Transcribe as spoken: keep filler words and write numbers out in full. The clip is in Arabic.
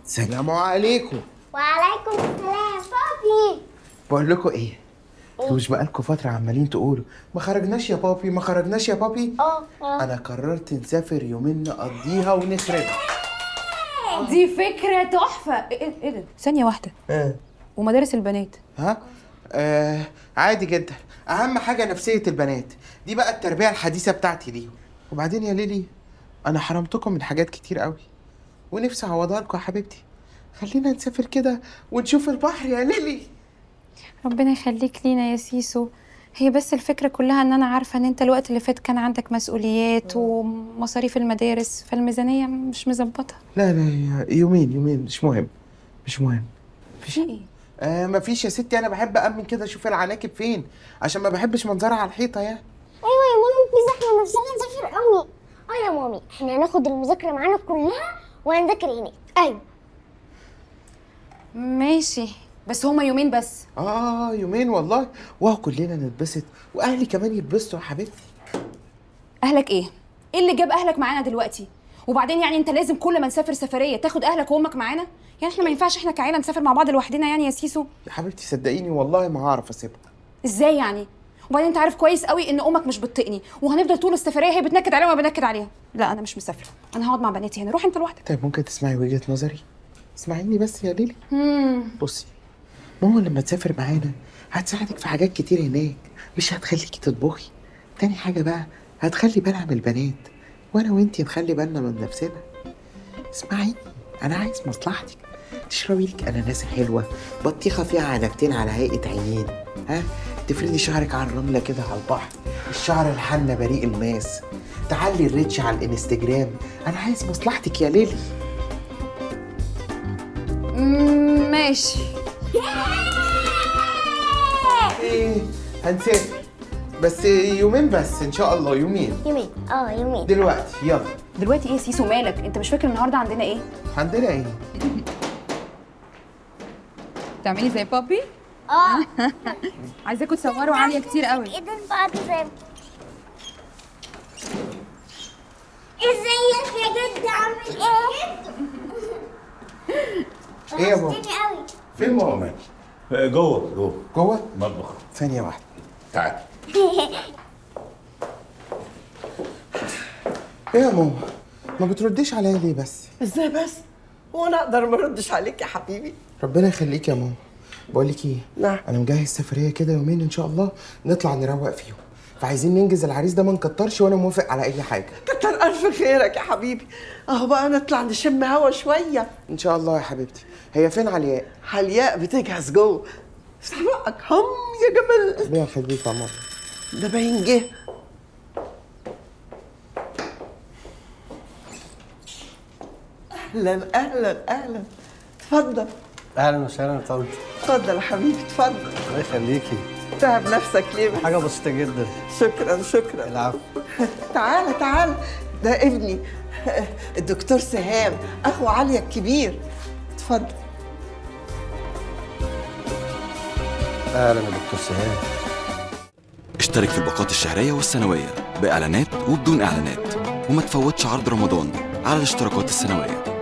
السلام عليكم. وعليكم السلام بابي. بقول لكم ايه؟ انتوا مش بقالكم فترة عمالين تقولوا ما خرجناش يا بابي ما خرجناش يا بابي؟ اه اه أنا قررت نسافر يومين نقضيها ونخربها. دي فكرة تحفة. ايه ايه ده؟ ثانية واحدة. اه ومدارس البنات؟ ها؟ آه عادي جدا، أهم حاجة نفسية البنات، دي بقى التربية الحديثة بتاعتي دي. وبعدين يا ليلي أنا حرمتكم من حاجات كتير قوي ونفسي أعوضها لكم يا حبيبتي. خلينا نسافر كده ونشوف البحر يا ليلي. ربنا يخليك لينا يا سيسو. هي بس الفكرة كلها ان انا عارفة ان انت الوقت اللي فات كان عندك مسؤوليات ومصاريف المدارس، فالميزانية مش مظبطة. لا لا يومين يومين مش مهم مش مهم. في ايه؟ آه مفيش يا ستي، انا بحب امن كده اشوف العناكب فين عشان ما بحبش منظرها على الحيطه يعني. ايوه يا مامي بليز احنا نفسنا نسافر قوي. اه يا مامي احنا هناخد المذاكره معانا كلها وهنذاكر هناك. ايوه ماشي، بس هما يومين بس. اه يومين والله، واه كلنا نتبسط واهلي كمان يتبسطوا يا حبيبتي. اهلك ايه؟ ايه اللي جاب اهلك معانا دلوقتي؟ وبعدين يعني انت لازم كل ما نسافر سفرية تاخد اهلك وامك معانا؟ يعني احنا ما ينفعش احنا كعيلة نسافر مع بعض لوحدنا يعني يا سيسو؟ يا حبيبتي صدقيني والله ما هعرف اسيبها. ازاي يعني؟ وبعدين انت عارف كويس قوي ان امك مش بتطقني وهنفضل طول السفريه هي بتنكد عليها وانا بنكد عليها. لا انا مش مسافره، انا هقعد مع بناتي هنا. روح انت لوحدك. طيب ممكن تسمعي وجهه نظري؟ اسمعيني بس يا ليلي. امم بصي، ماما لما تسافر معانا هتساعدك في حاجات كتير هناك، مش هتخليكي تطبخي. تاني حاجه بقى هتخلي بالها من البنات، وانا وانتي نخلي بالنا من نفسنا. اسمعيني، انا عايز مصلحتك. تشربي لك اناناسه حلوه، بطيخه فيها عنبتين على هيئه عينين، ها؟ تفردي شعرك على الرمله كده على البحر، الشعر الحنه بريء الماس، تعلي الريتش على الانستجرام. انا عايز مصلحتك يا ليلي. مم، ماشي. ايه هنسافر بس يومين بس ان شاء الله. يومين يومين اه يومين دلوقتي. يلا دلوقتي ايه يا سيسو مالك؟ انت مش فاكر النهارده عندنا ايه؟ عندنا ايه؟ تعملي زي بابي؟ اه عايزاكم تصوروا عاليه كتير قوي. ايدين بعض زي ازيك يا جد عامل ايه؟ ايه يا بابا؟ وحشتني قوي. فين ماما؟ جوه جوه جوه؟ المطبخ. ثانيه واحده. تعال. ايه يا ماما؟ ما بترديش عليا ليه بس؟ ازاي بس؟ هو انا اقدر ما اردش عليك يا حبيبي؟ ربنا يخليك يا ماما. بقول لك ايه؟ نعم. انا مجهز سفريه كده يومين ان شاء الله نطلع نروق فيهم، فعايزين ننجز العريس ده ما نكترش، وانا موافق على اي حاجه. كتر الف خيرك يا حبيبي. اهو بقى نطلع نشم هوا شويه. ان شاء الله يا حبيبتي. هي فين علياء؟ علياء بتجهز جوه. افتح بقك هم يا جمال. ربنا يخليك يا ماما. ده باين جه. اهلا اهلا اهلا. اتفضل. اهلا وسهلا يا طنط. اتفضل يا حبيبي اتفضل. الله يخليكي. تعب نفسك ليه بس؟ حاجه بسيطه جدا. شكرا شكرا. العفو. تعالى تعالى، ده ابني الدكتور سهام اخو عليا الكبير. اتفضل. اهلا يا دكتور سهام. اشترك في الباقات الشهرية والسنوية بإعلانات وبدون إعلانات، وما تفوتش عرض رمضان على الاشتراكات السنوية.